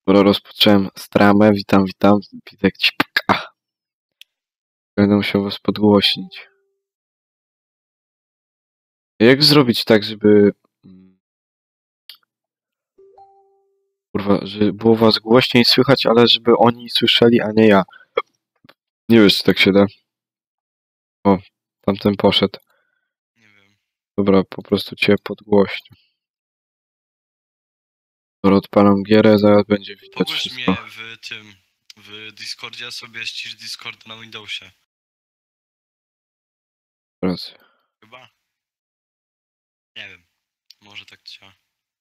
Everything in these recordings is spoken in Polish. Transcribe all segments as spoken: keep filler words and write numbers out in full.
Skoro rozpocząłem stramę, witam, witam, Witek Cipka. Będę musiał was podgłośnić. Jak zrobić tak, żeby... Kurwa, żeby było was głośniej słychać, ale żeby oni słyszeli, a nie ja. Nie wiesz, czy tak się da. O, tamten poszedł. Nie wiem. Dobra, po prostu cię podgłośnię. Skoro odpalam gierę, zaraz będzie widać Pogłoś wszystko. mnie w tym, w Discordzie, a sobie ścisz Discord na Windowsie. Racja. Chyba? Nie wiem. Może tak działa.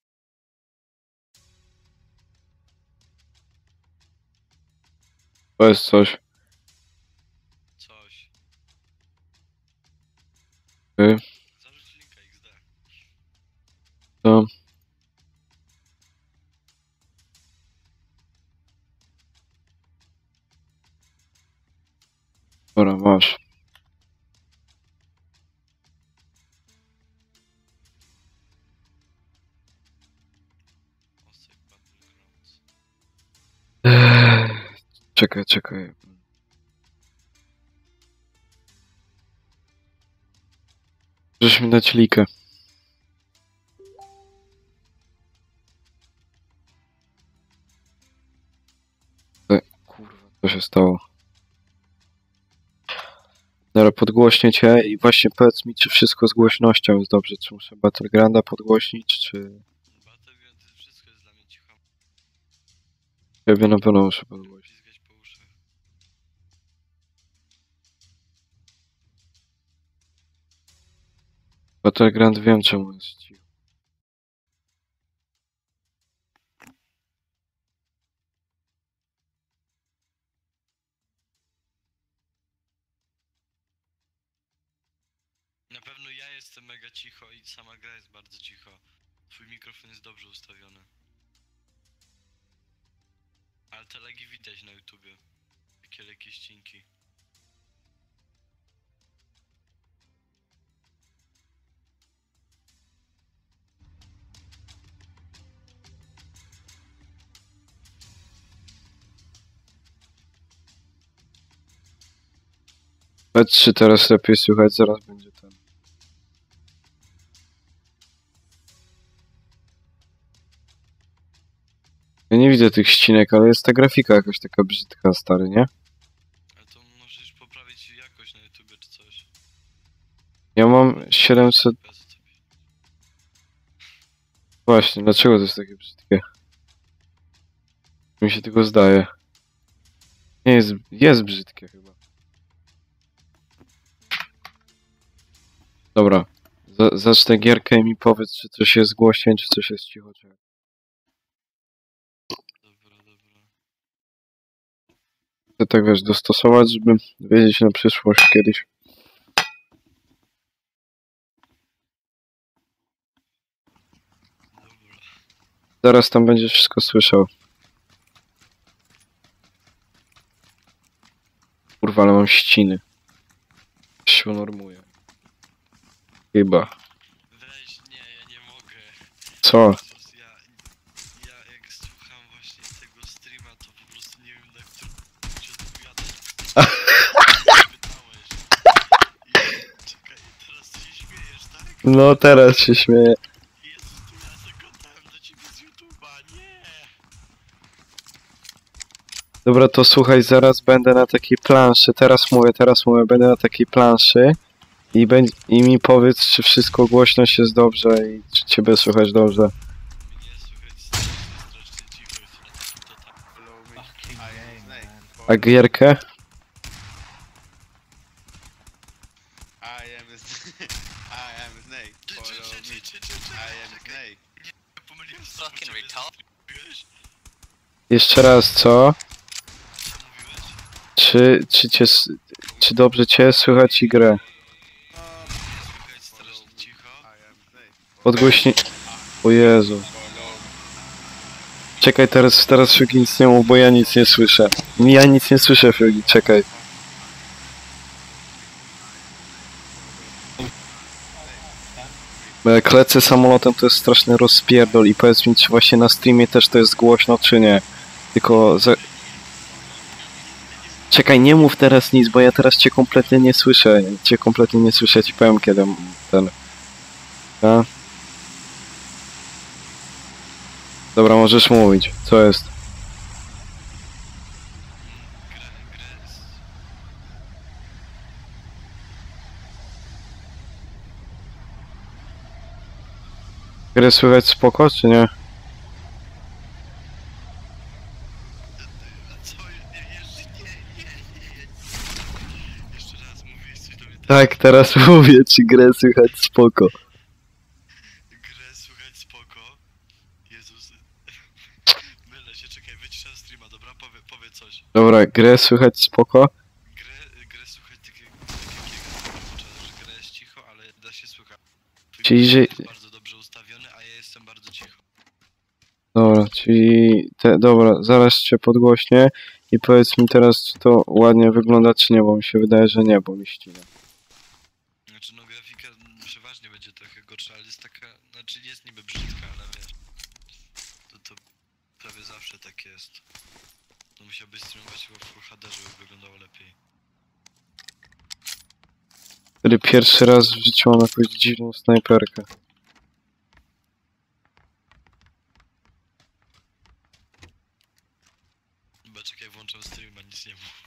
To jest coś. Coś. Ty. Zarzuć linka X D. To... Dobra, masz. Osek Battlegrounds. Eee, czekaj, czekaj. Możesz mi dać likę. E, kurwa, co się stało? Dobra, podgłośnię cię i właśnie powiedz mi, czy wszystko z głośnością jest dobrze. Czy muszę Battlegrounda podgłośnić, czy... Battleground, wszystko jest dla mnie cicho. Ciebie na pewno muszę podgłośnić. Pizgać po uszach. Battleground wiem, czemu jest cicho. Na pewno ja jestem mega cicho i sama gra jest bardzo cicho. Twój mikrofon jest dobrze ustawiony. Ale te lagi widać na YouTubie. Takie lekkie ścinki. Powiedz, czy teraz lepiej słychać, zaraz będzie ten. Ja nie widzę tych ścinek, ale jest ta grafika jakaś taka brzydka, stary, nie? Ale to możesz poprawić jakość na YouTubie czy coś. Ja mam siedemset... Właśnie, dlaczego to jest takie brzydkie? Mi się tylko zdaje. Nie jest... jest brzydkie chyba. Dobra. Z zacznę gierkę i mi powiedz, czy coś jest głośniej, czy coś jest cicho. Czy... Dobra, dobra. Chcę tak, wiesz, dostosować, żeby wiedzieć na przyszłość kiedyś. Dobra. Zaraz tam będziesz wszystko słyszał. Kurwa, ale mam ściny. Się normuje. Chyba. Weź, nie, ja nie mogę. Co? Jezus, ja, ja jak słucham właśnie tego streama, to po prostu nie wiem, na którym ci odpowiadać. Pytałeś. I, czekaj, teraz ty się śmiejesz, tak? No teraz się śmieję. Jezus, tu ja zagadałem do ciebie z YouTube'a, nie! Dobra, to słuchaj, zaraz będę na takiej planszy. Teraz mówię, teraz mówię, będę na takiej planszy. I, będzie, I mi powiedz, czy wszystko głośność jest dobrze i czy ciebie słychać dobrze. Mnie słychać strasznie, strasznie cicho, jest na takim totalnym... A gierkę? I am a snake. I am a snake. Czy, czy, Follow czy, me. czy, czy, czy, czy, I am a czekaj, snake. nie, pomyliłem się. Fucking retard. Mówiłeś? Jeszcze raz, co? Co mówiłeś? Czy, czy, cię, s- czy dobrze cię słychać i grę? Mnie słychać strasznie cicho. I am a snake. Podgłośnij... O Jezu. Follow Czekaj, teraz, teraz Fugi nic nie mów, bo ja nic nie słyszę. Ja nic nie słyszę, Fugi, czekaj. Bo jak lecę samolotem, to jest straszny rozpierdol i powiedz mi, czy właśnie na streamie też to jest głośno, czy nie. Tylko za... Czekaj, nie mów teraz nic, bo ja teraz cię kompletnie nie słyszę. Cię kompletnie nie słyszę, ci powiem kiedy ten... A? Dobra, możesz mówić. Co jest? Grę, grę z... Grę słychać spoko, czy nie? A co? Nie, jeszcze nie, nie, nie, nie. Jeszcze raz mówiłeś coś do mnie. Tak, teraz mówię, czy grę słychać spoko. Grę słychać spoko. Jezus. Mylę się, czekaj, wyciszam streama, dobra? Powie, powie coś. Dobra, grę słychać spoko. Grę, grę słychać takiego, takiego, że gra jest cicho, ale da się słuchać. Twój Czyli, że... mikrofon jest bardzo dobrze ustawiony, a ja jestem bardzo cicho. Dobra, czyli... Te, dobra, zaraz cię podgłośnię i powiedz mi teraz, czy to ładnie wygląda, czy nie, bo mi się wydaje, że nie, bo mi ścina. Znaczy no grafika przeważnie będzie trochę gorsza, ale jest taka, znaczy jest niby brzydka, ale wiesz, to, to prawie zawsze tak jest. No musiałbyś streamować chyba w Full H D, żeby wyglądało lepiej. Wtedy pierwszy raz w życiu mam jakąś dziwną snajperkę. Chyba czekaj, włączam streama, nic nie mów.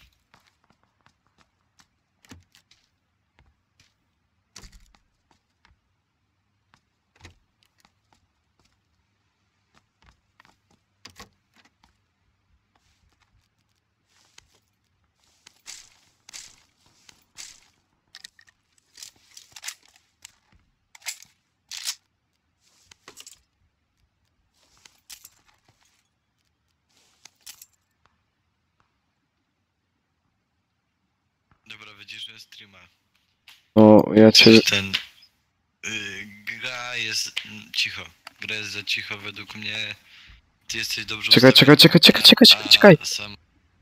Dobra, wyciszę streama. O, ja cię... Ten... Y, gra jest... mm, cicho. Gra jest za cicho według mnie. Ty jesteś dobrze Czekaj, czekaj, ustawiony, czekaj, czekaj, czekaj, a czekaj, czekaj. Sam...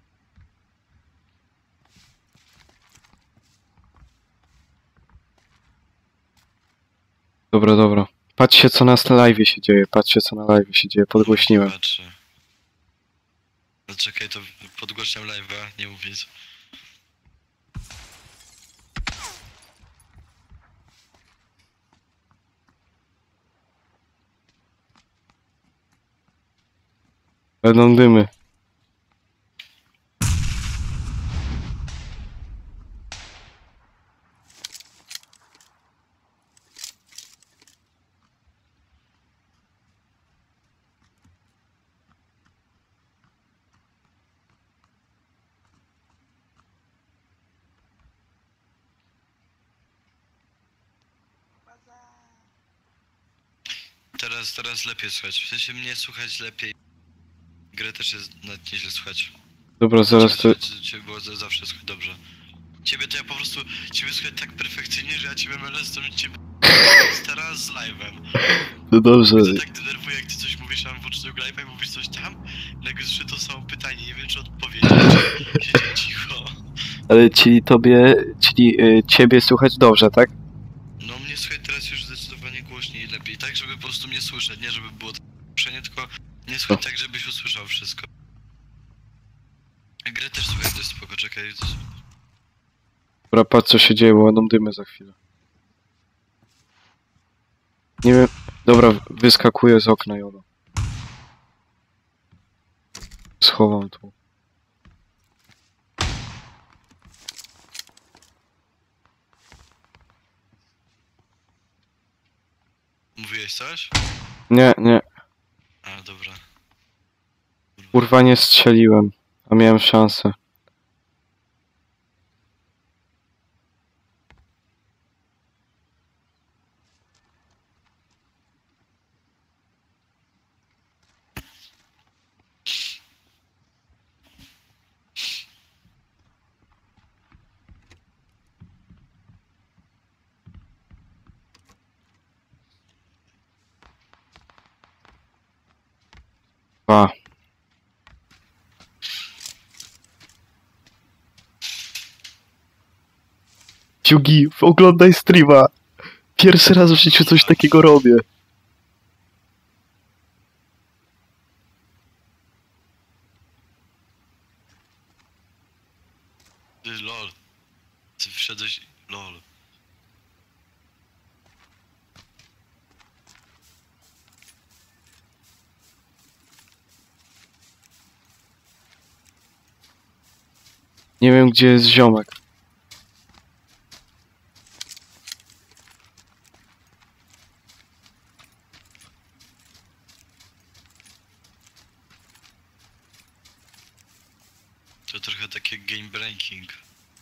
Dobra, dobra. Patrzcie, co na live się dzieje, patrzcie, co na live się dzieje, podgłośniłem. Patrzę. No czekaj, to podgłośniam live'a, nie mów nic. Będą dymy. Teraz, teraz lepiej słychać. W sensie mnie słychać lepiej. Grę też jest nawet nieźle słychać. Dobra, zaraz to... Ciebie, ciebie było za- zawsze słychać dobrze. Ciebie to ja po prostu... Ciebie słychać tak perfekcyjnie, że ja ciebie mylę z tym ciebie... teraz z live'em. No dobrze. Mnie to tak denerwuje, jak ty coś mówisz, a włączysz tego live'a i mówisz coś tam, nagle słyszę to samo pytanie, nie wiem czy odpowiedzieć, czy siedzieć cicho. Ale czyli tobie... Czyli y, ciebie słychać dobrze, tak? No mnie słychać teraz już zdecydowanie głośniej i lepiej, tak żeby po prostu mnie słyszeć, nie żeby było przenie, tylko nie słychać tak, żebyś usłyszał wszystko. A grę też słychać dość spoko, czekaj. to- Dobra, patrz co się dzieje, bo będą dymy za chwilę. Nie wiem... Dobra, wyskakuję z okna, Jolo. Schowam tu. Mówiłeś coś? Nie, nie. A, dobra. Kurwa, nie strzeliłem. A miałem szansę. Dwa. Ciugi, oglądaj streama. Pierwszy raz w życiu coś takiego robię. Ty, lol. Ty wszedłeś... lol. Nie wiem, gdzie jest ziomek. To trochę takie game breaking.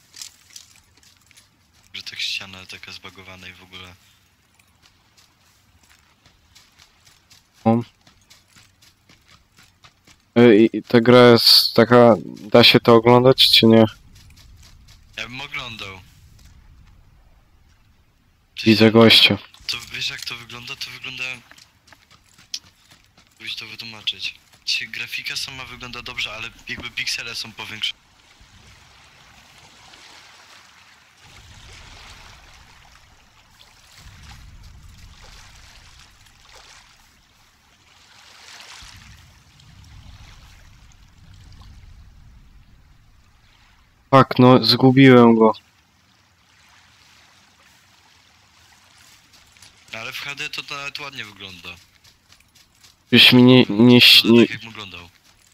Że tak ściana taka zbagowana i w ogóle. Ej, i ta gra jest taka... Da się to oglądać, czy nie? Ja bym oglądał. Widzę gościa. To wiesz jak to wygląda? To wygląda... Musisz to wytłumaczyć. Ci grafika sama wygląda dobrze, ale jakby piksele są powiększone. Fak, no zgubiłem go. Ale w H D to nawet ładnie wygląda. Już mi nie... nie, Wygląda nie tak jak wyglądał.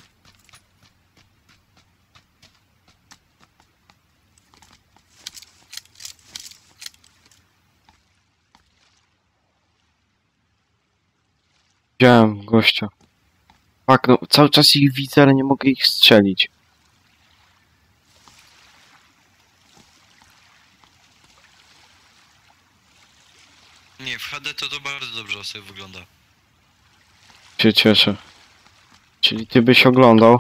widziałem gościa. Fak, no cały czas ich widzę, ale nie mogę ich strzelić. Nie, w H D to to bardzo dobrze sobie wygląda. Się cieszę. Czyli ty byś oglądał?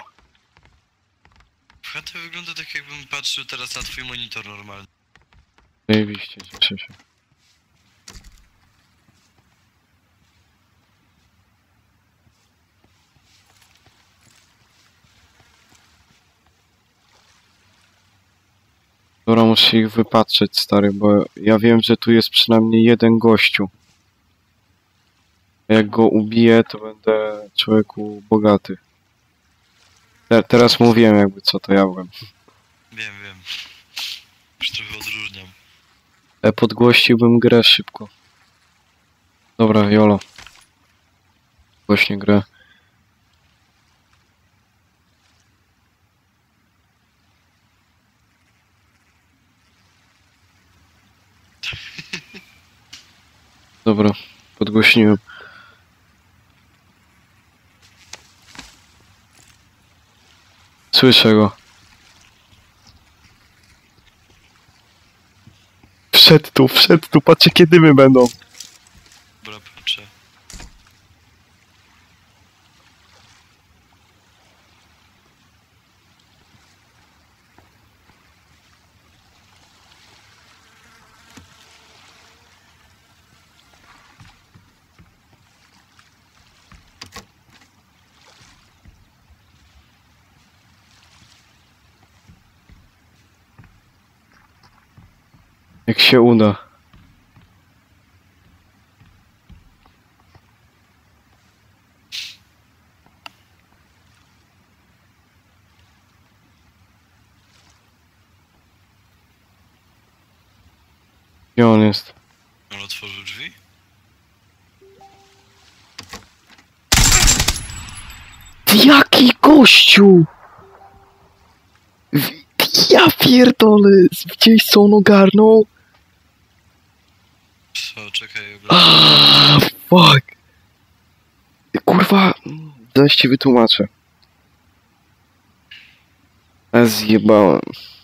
W H D wygląda tak jakbym patrzył teraz na twój monitor normalny. Zajebiście, cieszę się. Dobra, muszę ich wypatrzeć, stary, bo ja wiem, że tu jest przynajmniej jeden gościu. A jak go ubiję, to będę człowieku bogaty. Te, teraz mówiłem jakby co to ja byłem. Wiem, wiem. Już trochę odróżniam. E, podgłościłbym grę szybko. Dobra, Jolo. Głośnie grę. Dobra, podgłośniłem. Słyszę go. Wszedł tu, wszedł tu, patrzcie kiedy my będą. Dobra, patrzę. Jak się uda. Gdzie on jest? On otworzył drzwi? Jaki gościu! W- Ja pierdolę! Widziałeś co on ogarnął? Co, czekaj, oglądam. Aaaa, fuck! Kurwa, zaś ci wytłumaczę. Ja zjebałem.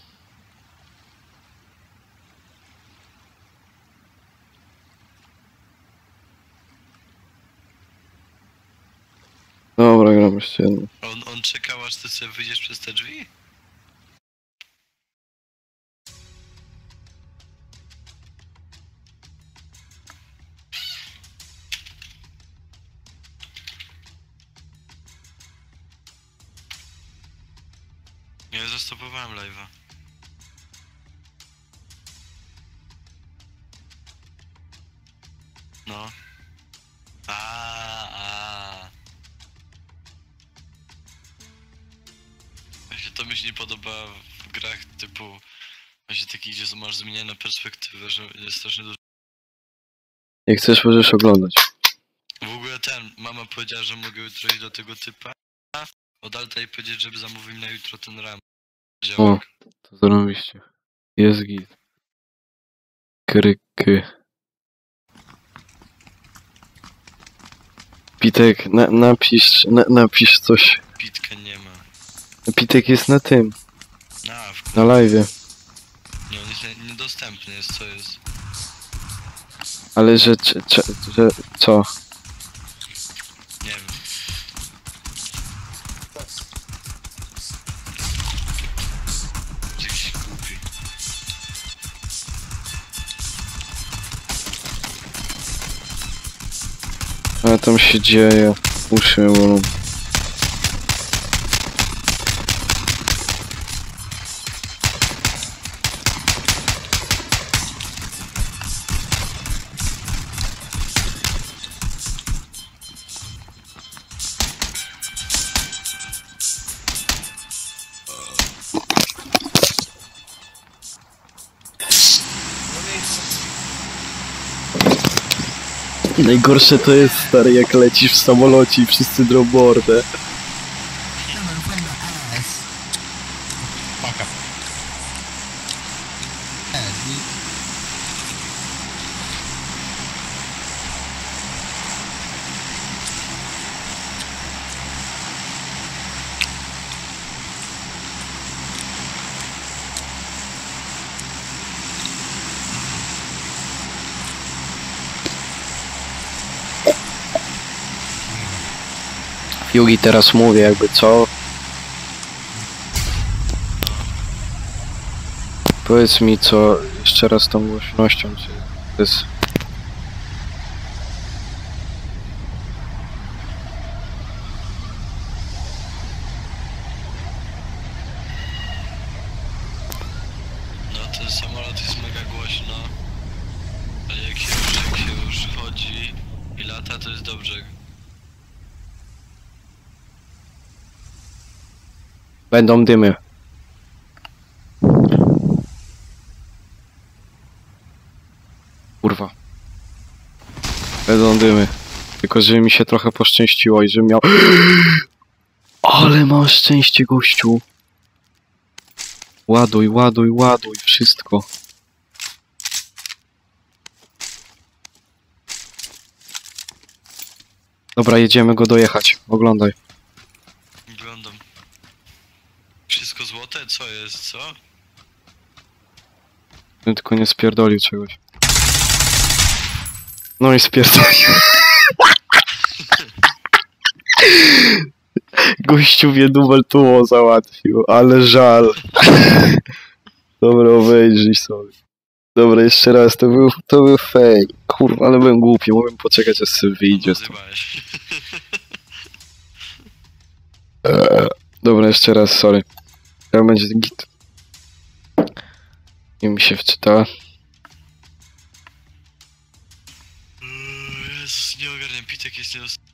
Dobra, gram jeszcze jedno. On, on czekał aż ty sobie wyjdziesz przez te drzwi? Ja zastopowałem live'a. No. A, a. Właśnie to mi się nie podoba w grach typu Właśnie taki, gdzie masz zmienioną perspektywę, że jest strasznie dużo. Jak chcesz, możesz oglądać. W ogóle ten, mama powiedziała, że mogę jutro iść do tego typa od Alta i powiedzieć, żeby zamówił mi na jutro ten ram. O, to zarobiście. Jest git. Kryky. Pitek, na, napisz, na, napisz coś. Pitka nie ma. Pitek jest na tym, A, w... na live'ie. no on jest nie- niedostępny jest, co jest. Ale że, czy, czy, że, co? Nie wiem. Jakiś głupi. A tam się dzieje. Uszy bolą. Najgorsze to jest, stary, jak lecisz w samolocie i wszyscy drobbordę. Fuck up. Yugi, teraz mówię, jakby co? Powiedz mi, co jeszcze raz tą głośnością, czy to jest... No ten samolot jest mega głośno, ale jak się już, jak się już chodzi i lata, to jest dobrze. Będą dymy. Kurwa. Będą dymy. Tylko, żeby mi się trochę poszczęściło i żebym miał... Ale mam szczęście, gościu. Ładuj, ładuj, ładuj, wszystko. Dobra, jedziemy go dojechać. Oglądaj. Wyglądam. Wszystko złote? Co jest, co? Bym tylko nie spierdolił czegoś. No i spierdolił. Gościu mnie numer tuło załatwił, ale żal. Dobra, obejrzyj sobie. Dobra, jeszcze raz, to był, to był fake. Kurwa, ale byłem głupi, mogłem poczekać, aż sobie wyjdzie stąd. Nazywałeś. Dobra, jeszcze raz, sorry. Teraz będzie git. Nie mi się wczytała. Jezus, nie ogarniam, Pitek jest niedostępny.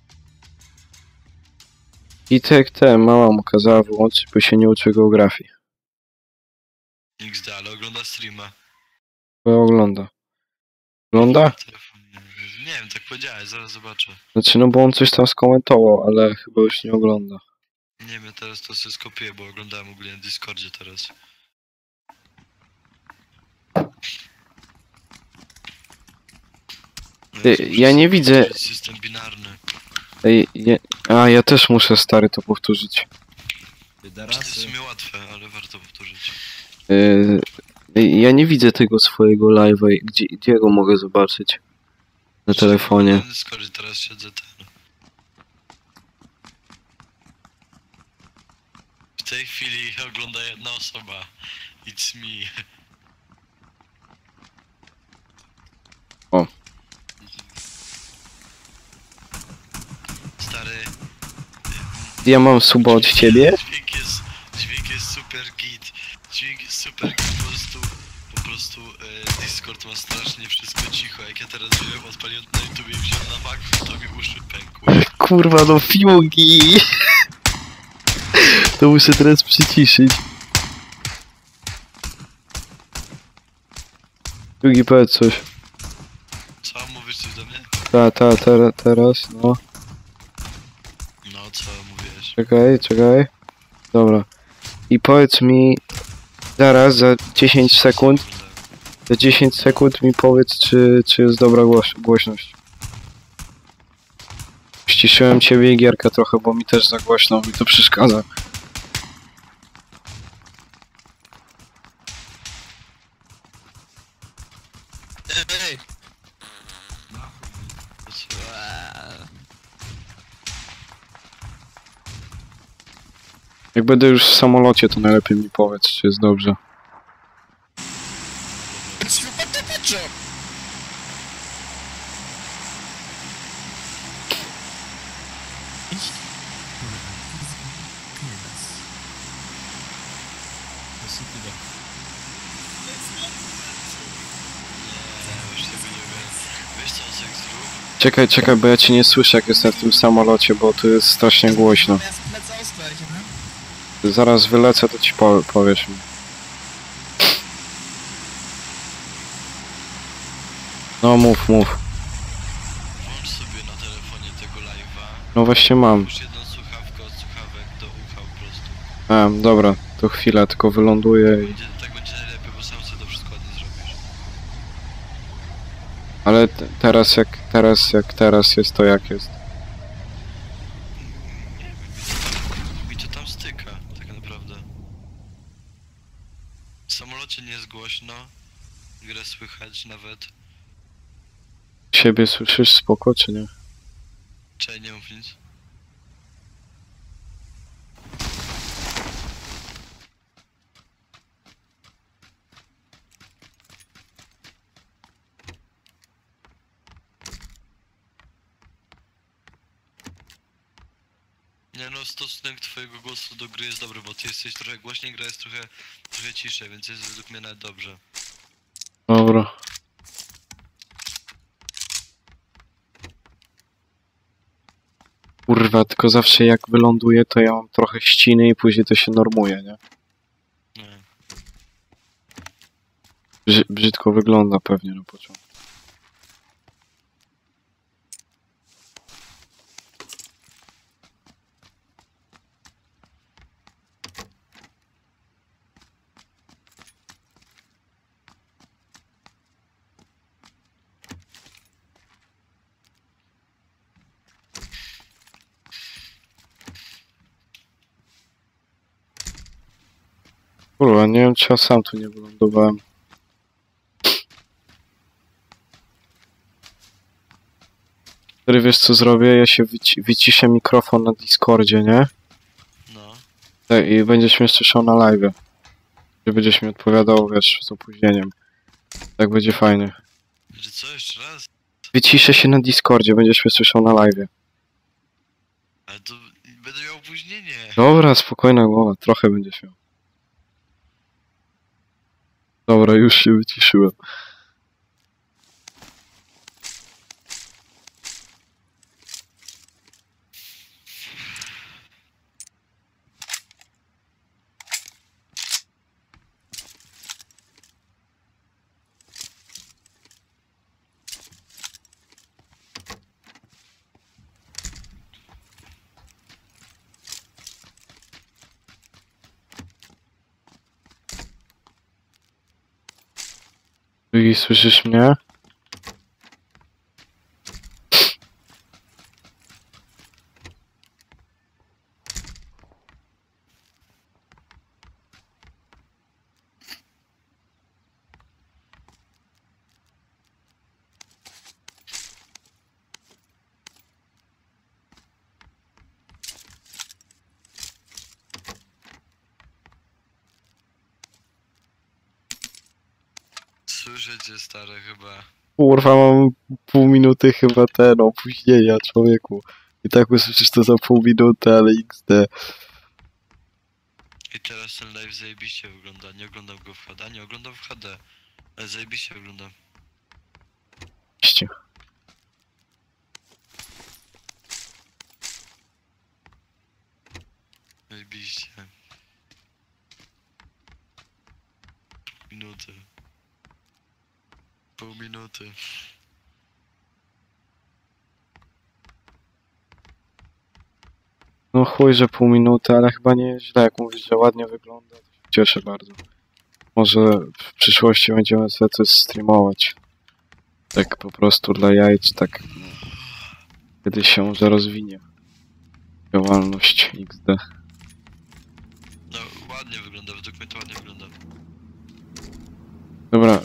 I tak te, mama mu kazała wyłączyć, bo się nie uczy geografii. X D, ale ogląda streama. Bo ogląda. Ogląda? Telefon, nie wiem. Nie wiem, tak powiedziałeś, zaraz zobaczę. Znaczy, no bo on coś tam skomentował, ale chyba już nie ogląda. Nie wiem, teraz to sobie skopiuję, bo oglądałem ogólnie na Discordzie teraz. Ty, ja nie widzę... System binarny. Ej, ja... A, ja też muszę, stary, to powtórzyć. To jest w sumie łatwe, ale warto powtórzyć. Yy, ja nie widzę tego swojego live'a. Gdzie, gdzie go mogę zobaczyć? Na telefonie. Na Discordzie teraz siedzę ten. W tej chwili ogląda jedna osoba. It's me. O. Stary. Ja mam suba od ciebie? Dźwięk jest, dźwięk jest super git. Dźwięk jest super git, po prostu, po prostu e, Discord ma strasznie wszystko cicho. Jak ja teraz wziąłem, odpaliłem na YouTube i wziąłem na makro, to mi uszy pękły. Kurwa, no fiugi! To muszę teraz przyciszyć. Drugi powiedz coś. Co, mówisz coś do mnie? Ta, ta, te, teraz, no. No, co mówisz? Czekaj, czekaj. Dobra. I powiedz mi zaraz za dziesięć sekund, za dziesięć sekund mi powiedz, czy, czy jest dobra głoś głośność. Ściszyłem ciebie i Gierkę trochę, bo mi też za głośno, mi to przeszkadza. Ej! To co? Jak będę już w samolocie, to najlepiej mi powiedz, czy jest dobrze. Nie, już tego nie wiem. Wiesz co, seks zrób? Czekaj, czekaj, bo ja cię nie słyszę, jak jestem w tym samolocie, bo tu jest strasznie głośno. Zaraz wylecę, to ci po powiesz mi. No mów, mów. Włącz sobie na telefonie tego live'a. No właśnie mam. Już jedną słuchawkę od słuchawek do ucha po prostu. A, dobra, to chwilę, tylko wyląduję i... Będzie, tak będzie najlepiej, bo sam sobie to wszystko ładnie zrobisz. Ale te- teraz jak, teraz jak teraz jest, to jak jest? Nie wiem, mi to tam, mi to tam styka, tak naprawdę. W samolocie nie jest głośno. Grę słychać nawet. Siebie słyszysz spoko, czy nie? Czekaj, nie mów nic. Nie no, stosunek twojego głosu do gry jest dobry, bo ty jesteś trochę głośniej, gra jest trochę, trochę ciszej, więc jest według mnie nawet dobrze. Dobra. Kurwa, tylko zawsze jak wyląduję, to ja mam trochę ściny i później to się normuje, nie? Nie. Brzy brzydko wygląda pewnie na początku. Kurwa, nie wiem, czy ja sam tu nie wylądowałem. Wtedy wiesz co zrobię? Ja się wyci wyciszę mikrofon na Discordzie, nie? No. Tak, i będziesz mnie słyszał na live. Że będziesz mi odpowiadał, wiesz, z opóźnieniem. Tak będzie fajnie. Że co, jeszcze raz? Wyciszę się na Discordzie, będziesz mnie słyszał na live. Ale to będę miał opóźnienie. Dobra, spokojna głowa, trochę będziesz miał. Dobra, już się wyciszyłem. I słyszysz mnie? Słyszę cię, stary, chyba. Kurwa, mam pół minuty chyba ten opóźnienia, człowieku. I tak usłyszysz to za pół minuty, ale iks de. I teraz ten live zajebiście wygląda. Nie oglądam go w H D, nie oglądam w H D. Ale zajebiście wygląda. Iście. Zajebiście. Minuty. Pół minuty. No chuj, że pół minuty, ale chyba nie jest źle, jak mówisz, że ładnie wygląda, to się cieszę bardzo. Może w przyszłości będziemy sobie coś streamować. Tak po prostu dla jajc, tak kiedyś się może rozwinie. Działalność iks de. No ładnie wygląda, według mnie to ładnie wygląda. Dobra.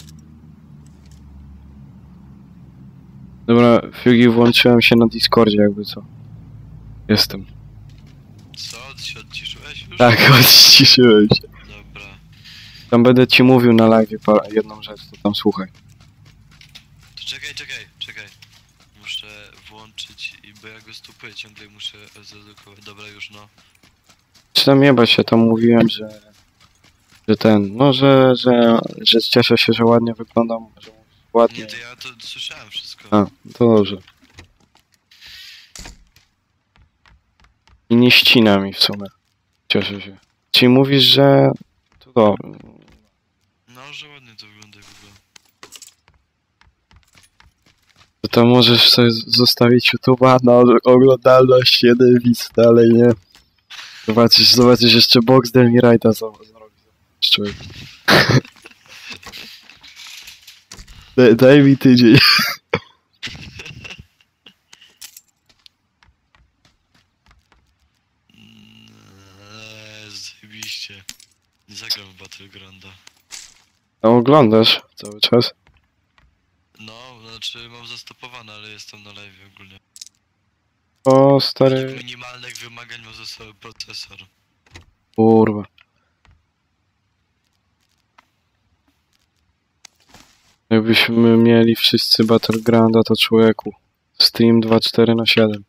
Dobra, Fugi, włączyłem się na Discordzie, jakby co. Jestem. Co? Ty się odciszyłeś już? Tak, odciszyłem się. Dobra. Tam będę ci mówił na live jedną rzecz, to tam słuchaj. To czekaj, czekaj, czekaj. Muszę włączyć, i bo ja go stupuję ciągle i muszę zredukować. Dobra, już no. Czy tam jeba się, tam mówiłem, że... Że ten, no, że, że, że cieszę się, że ładnie wyglądam, że ładnie. Nie, to ja to słyszałem wszystko. A, to dobrze. I nie ścina mi w sumie. Cieszę się. Czyli mówisz, że... To dobrze. No, że ładnie to wygląda w ogóle. To tam możesz sobie z- zostawić YouTube'a na o- oglądalność jeden widz dalej, nie? Zobaczysz, zobaczysz jeszcze box Delmi Righta zrobi. Człowiek. Daj, daj mi tydzień. Eee, zajebiście. Nie zagram w Battlegrounda. A oglądasz cały czas? No, znaczy mam zastopowane, ale jestem na live ogólnie. O, Według stary... minimalnych wymagań ma zostały procesor. Kurwa. Jakbyśmy mieli wszyscy Battlegrounda, to człowieku. Stream dwa cztery na siedem.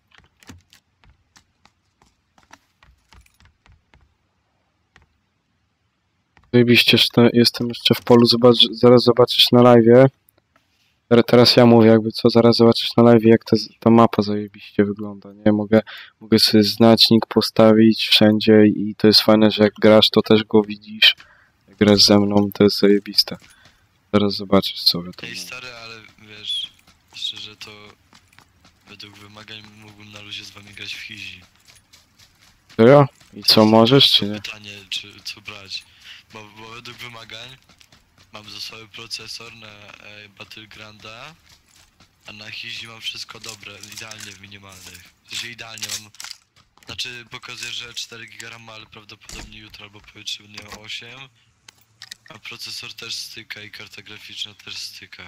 Zajebiście, jeszcze- jestem jeszcze w polu, zobacz, zaraz zobaczysz na live'ie. Teraz- Teraz ja mówię jakby co, zaraz zobaczysz na live'ie, jak ta, ta mapa zajebiście wygląda, nie? Mogę, mogę sobie znacznik postawić wszędzie i to jest fajne, że jak grasz, to też go widzisz. Jak grasz ze mną, to jest zajebiste. Zaraz zobaczysz sobie to. Ej stary, ale wiesz, szczerze to według wymagań mógłbym na luzie z wami grać w Hizi. Serio? I co, możesz czy nie? Pytanie, czy co brać. Bo, bo według wymagań mam zasoby procesor na e, Battlegrounda, a na Hizi mam wszystko dobre, idealnie w minimalnych. W sensie idealnie mam. Znaczy pokazuję, że cztery giga RAM, ale prawdopodobnie jutro albo pojutrze będę miał osiem. A procesor też styka i karta graficzna też styka.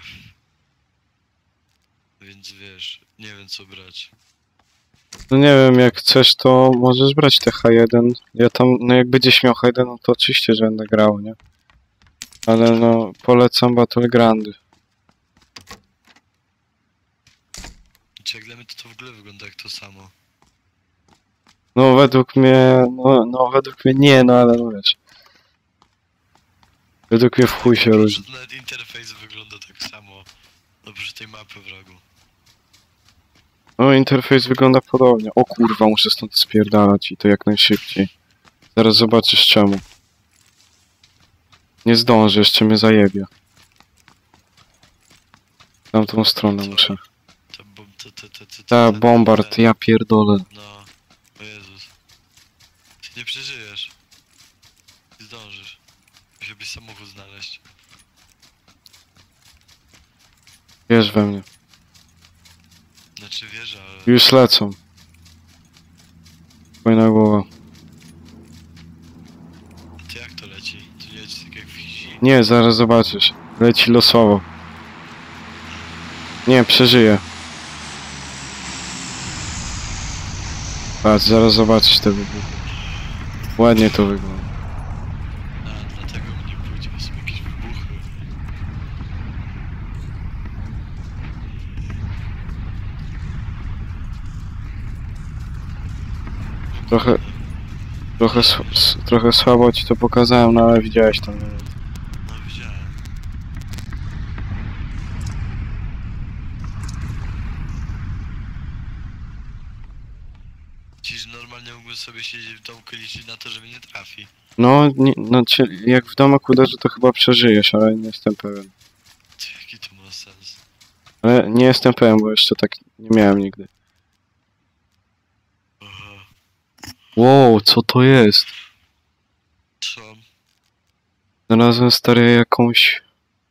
Więc wiesz, nie wiem co brać. No nie wiem, jak chcesz, to możesz brać te H jeden. Ja tam, no jak będziesz miał H jeden, no to oczywiście, że będę grał, nie? Ale no, polecam Battlegroundy. Czy jak dla mnie to, to w ogóle wygląda jak to samo. No według mnie, no, no według mnie nie, no ale no wiesz. Według mnie w chuj się różni. Że nawet interfejs wygląda tak samo. Oprócz tej mapy wrogu. No interfejs wygląda podobnie. O kurwa, muszę stąd spierdalać i to jak najszybciej. Zaraz zobaczysz czemu. Nie zdążę, jeszcze mnie zajebie. W tamtą stronę muszę. To, bo, to, to, to, to, to, Ta to- bombard, ja pierdolę. No, o Jezus. Ty nie przeżyjesz. Nie zdążysz. Musiałbyś samochód znaleźć. Wiesz we mnie. Znaczy wiesz, ale... Już lecą. Fajna głowa. To jak to leci? To nie leci tak jak w Hizi? Nie, zaraz zobaczysz. Leci losowo. Nie, przeżyję. Patrz, zaraz zobaczysz te wybuchy. Ładnie to wygląda. A, dlatego mnie pójdzie, bo są jakieś wybuchy. Trochę, trochę, s- s- trochę słabo ci to pokazałem, no ale widziałeś to. nie? No widziałem. Dziś normalnie mógłbym sobie siedzieć w domku i liczyć na to, że mnie nie trafi. No, nie, no, cie- jak w domek uderzy, to chyba przeżyjesz, ale nie jestem pewien. Ty, jaki to Ale nie jestem pewien, bo jeszcze tak nie miałem nigdy. Aha. Wow, co to jest? Co? Znalazłem stary jakąś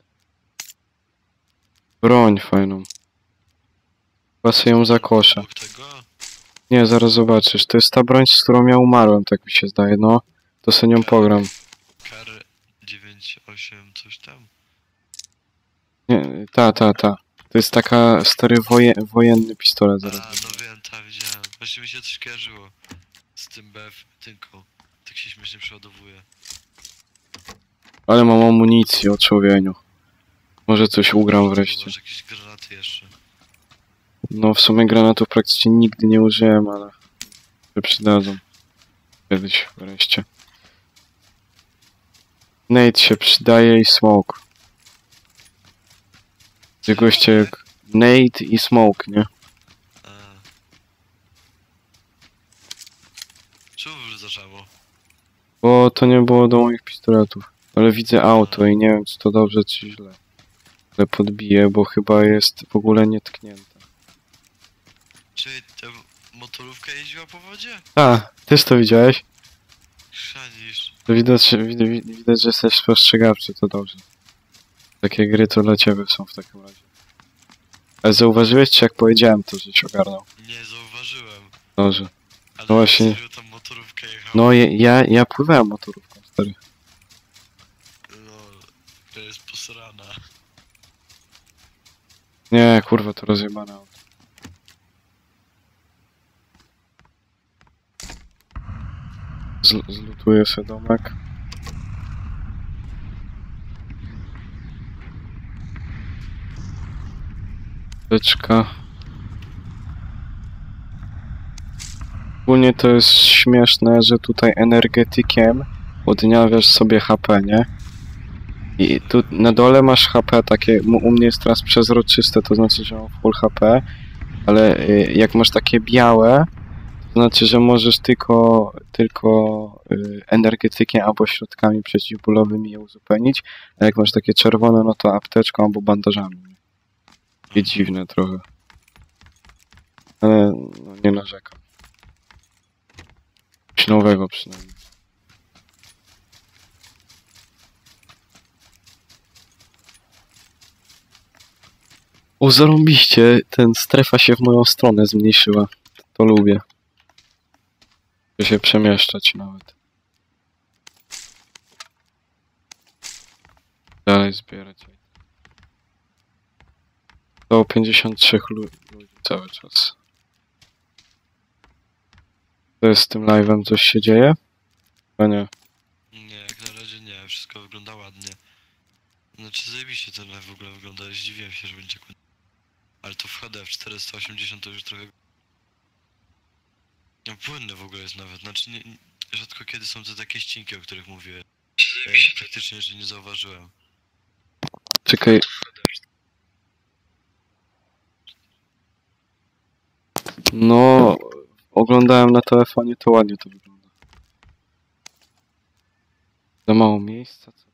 broń fajną. Chyba sobie ją zakoszę. Obok tego? Nie, zaraz zobaczysz. To jest ta broń, z którą ja umarłem, tak mi się zdaje, no. To sobie nią pogram. Kar dziewięć osiem coś tam. Nie, ta, ta, ta. To jest taka stary woje, wojenny pistolet. A, Zaraz. no wiem, tak widziałem. Właśnie mi się coś kojarzyło z tym B F tynką. Tak się śmiesznie przeładowuje. Ale mam amunicję o człowieniu. Może coś ugram wreszcie. Masz jakieś granaty jeszcze. No w sumie granatów praktycznie nigdy nie użyłem, ale się przydadzą. Kiedyś wreszcie. Nate się przydaje i smoke. Gdzie goście jak Nate i smoke, nie? A. Czemu zaczęło? Bo to nie było do moich pistoletów. Ale widzę auto i nie wiem, czy to dobrze, czy źle. Ale podbiję, bo chyba jest w ogóle nietknięte. Czy ta motorówka jeździła po wodzie? A, też to widziałeś? Szanisz. To widać, widać, widać, że jesteś spostrzegawczy, to dobrze. Takie gry to dla ciebie są w takim razie. Ale zauważyłeś, czy jak powiedziałem, to żeś ogarnął? Nie zauważyłem. Dobrze. Ale No właśnie. serio tam motorówka jechała. No ja, ja, ja pływałem motorówką, stary. No, to jest posrana. Nie, kurwa, to rozjebane auto. Z, zlutuję sobie domek. Teczka. Ogólnie to jest śmieszne, że tutaj energetykiem odnawiasz sobie H P, nie? I tu na dole masz H P takie, m- u mnie jest teraz przezroczyste, to znaczy, że mam full H P, ale y, jak masz takie białe, to znaczy, że możesz tylko, tylko y, energetykiem albo środkami przeciwbólowymi je uzupełnić, a jak masz takie czerwone, no to apteczką albo bandażami. Takie dziwne trochę. Ale no, nie narzekam. Coś nowego przynajmniej. O, zarąbiście, ten strefa się w moją stronę zmniejszyła. To lubię. Chcę się przemieszczać nawet. Dalej zbierać. To pięćdziesiąt trzy lu- ludzi cały czas. To jest z tym live'em, coś się dzieje? Chyba nie. Nie, jak na razie nie, wszystko wygląda ładnie. Znaczy zajebiście ten live w ogóle wygląda, zdziwiłem się, że będzie tak. Ale to w H D w czterysta osiemdziesiąt to już trochę... No płynne w ogóle jest nawet, znaczy nie, nie, rzadko kiedy są te takie ścinki, o których mówię. Ja ich praktycznie jeszcze nie zauważyłem. Czekaj. No, oglądałem na telefonie, to ładnie to wygląda. Za mało miejsca, co?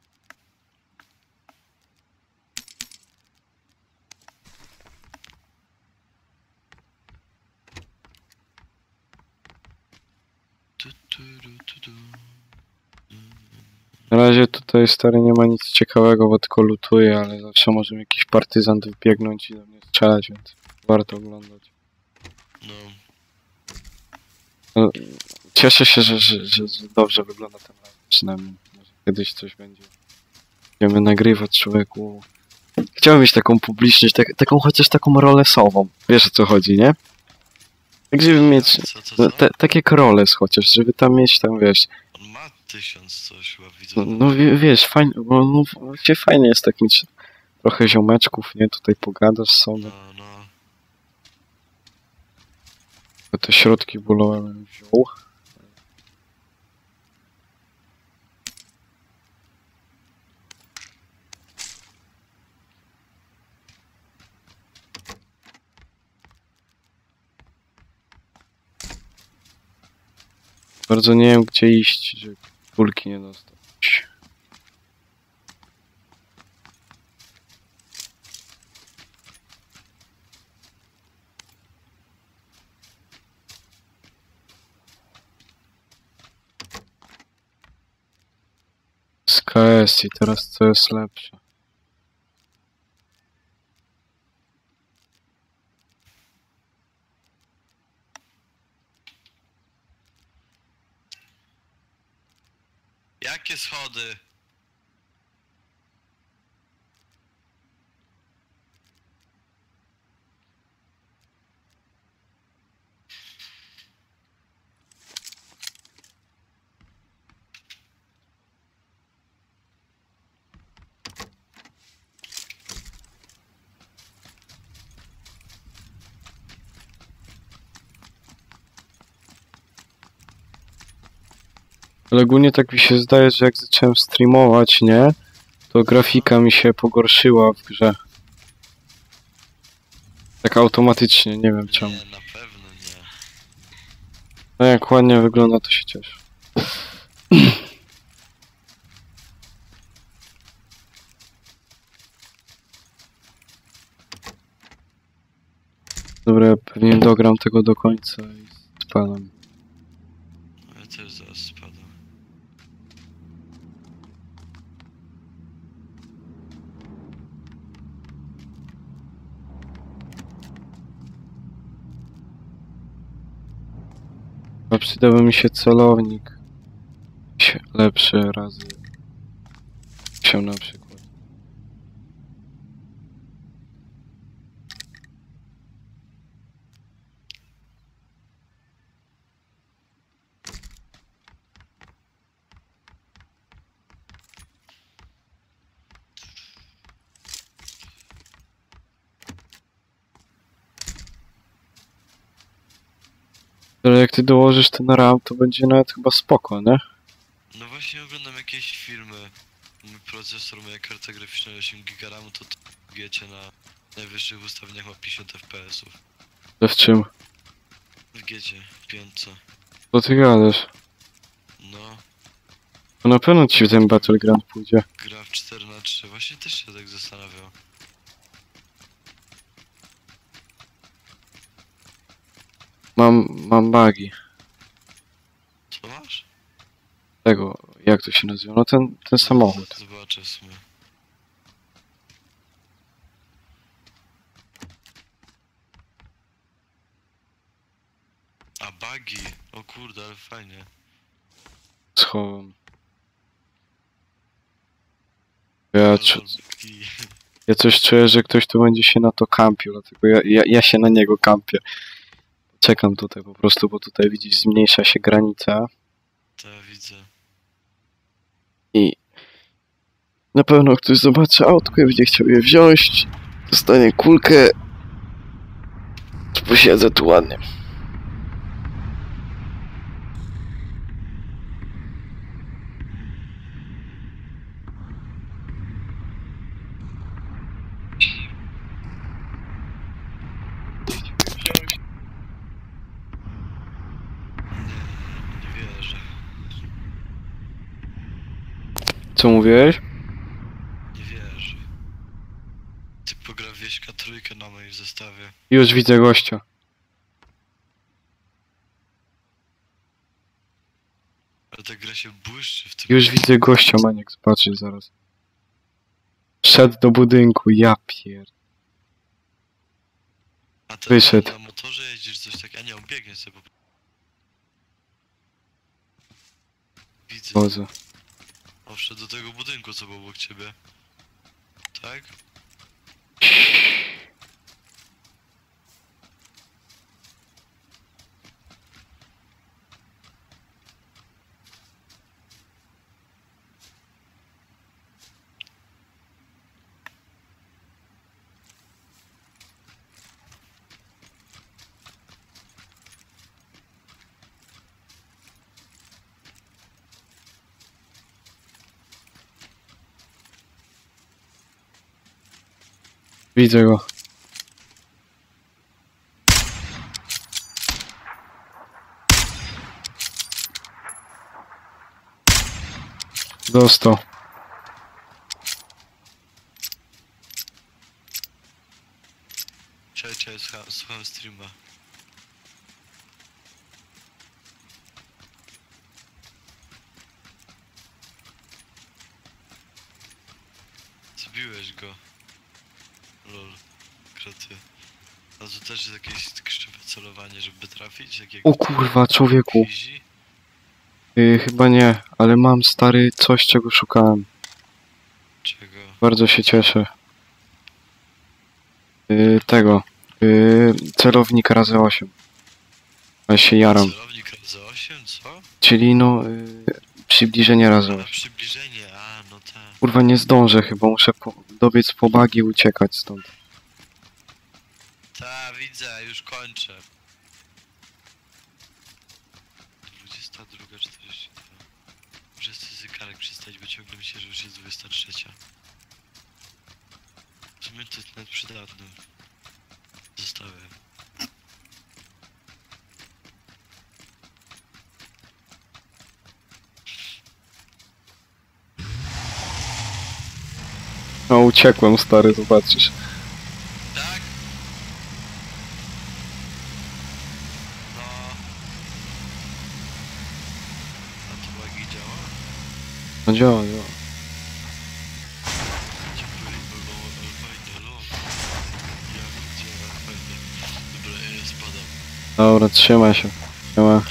Tu, tu, tu, tu, tu. Na razie tutaj stary nie ma nic ciekawego, bo tylko lutuje, ale zawsze może mi jakiś partyzant wbiegnąć i do mnie strzelać, więc warto oglądać. No, No, cieszę się, że, że, że, że dobrze wygląda ten live, przynajmniej. Może kiedyś coś będzie. Będziemy nagrywać, człowieku. Chciałbym mieć taką publiczność, tak, taką chociaż taką rolę sową. Wiesz o co chodzi, nie? Tak, żeby mieć co, co, no, co? te, tak jak roles chociaż, żeby tam mieć tam, wiesz, On ma tysiąc coś chyba widzę. no, no wie- wiesz, fajnie, bo no, właśnie fajnie jest tak mieć trochę ziomeczków, nie? Tutaj pogadasz sobie. No, no. Te środki bólowe bym wziął. Bardzo nie wiem gdzie iść, żeby kulki nie dostać. K S i teraz co jest lepsze? Jakie schody? Ale ogólnie tak mi się zdaje, że jak zacząłem streamować, nie? To grafika mi się pogorszyła w grze. Tak automatycznie, nie wiem czemu. Nie, na pewno nie. No jak ładnie wygląda, to się cieszę. Dobra, ja pewnie dogram tego do końca i spadam. No ja też zaraz spadam. A przydałby mi się celownik. Jakiś lepszy razy. Się na przykład. Ale jak ty dołożysz ten RAM, to będzie nawet chyba spoko, nie? No właśnie oglądam jakieś filmy. Mój procesor, moja karta graficzna osiem giga ramu, to wiecie, na najwyższych ustawieniach ma pięćdziesiąt F P S ów. To w czym? W Giecie, piątce. Co ty gadasz? No, To na pewno ci ten Battleground pójdzie. gra w cztery na trzy. Właśnie też się tak zastanawiał. Mam, mam bugi. Co masz? Tego, jak to się nazywa? No ten, ten samochód. Zobaczę w sumie. A buggy? O kurde, ale fajnie. Schowam. Ja, Ale czu, buggy. ja coś czuję, że ktoś tu będzie się na to kampił, dlatego ja, ja, ja się na niego kampię. Czekam tutaj po prostu, bo tutaj widzisz, zmniejsza się granica To ja widzę. i na pewno ktoś zobaczy autko i będzie chciał je wziąć, dostanie kulkę, posiedzę tu ładnie. Nie, nie wierzę. Co mówiłeś? Nie wierzę. Ty pogra wieśka trójkę na moim zestawie. Już widzę gościa. Ale ta gra się błyszczy w tym. Już widzę gościa, Maniek, zobaczysz zaraz. Wszedł do budynku, ja pier... A ty wyszedł. na motorze jeździsz coś takiego, a nie, on biegnie sobie po prostu. Widzę. Boże. On wszedł do tego budynku, co był obok ciebie. Tak? Widzę go. Dostał. Czekaj, czekaj, słucham, słucham streama. Wbiłeś go. Lol. Kroty. A to też jest jakieś krzywe celowanie, żeby trafić? Jak, jak O kurwa, człowieku. Easy? Yy, chyba nie, ale mam stary coś, czego szukałem. Czego? Bardzo się cieszę. Yy, tego. Yy, celownik razy osiem. Ja się jaram. Celownik razy osiem, co? Czyli no... Yy, przybliżenie razy Na osiem. przybliżenie, a no tak. Kurwa, nie zdążę chyba, muszę po, dobiec po bagi i uciekać stąd. Ta, widzę, już kończę. dwudziesta druga czterdzieści dwa. Muszę z zegarek przestać, bo ciągle mi się, że już jest dwudziesta trzecia. W sumie to jest nawet przydatne. Zostawiam. No uciekłem stary, zobaczysz. Tak? No. A to bagi działa? No działa, działa. Dziękuję, bo ale fajnie, lol. Ja działa, fajnie. Dobra, ja spadam. Dobra, trzymaj się. Siema. Elo.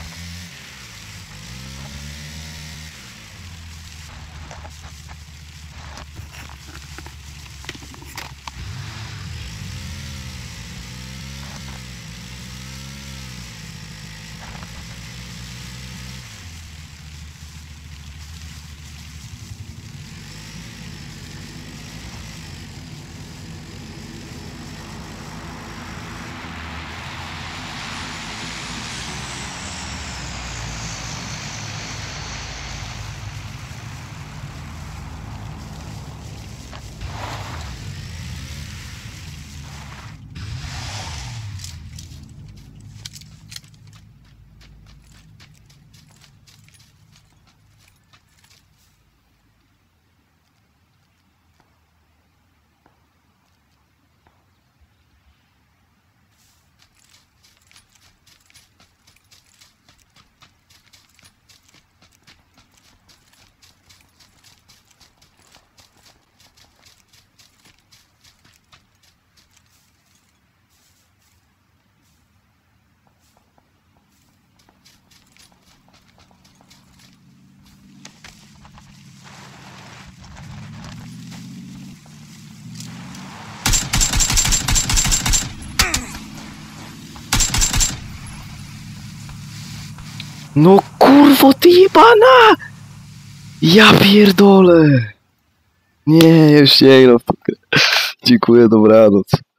No kurwo ty jebana! Ja pierdolę! Nie, już nie gram w tą grę. Dziękuję, dobranoc.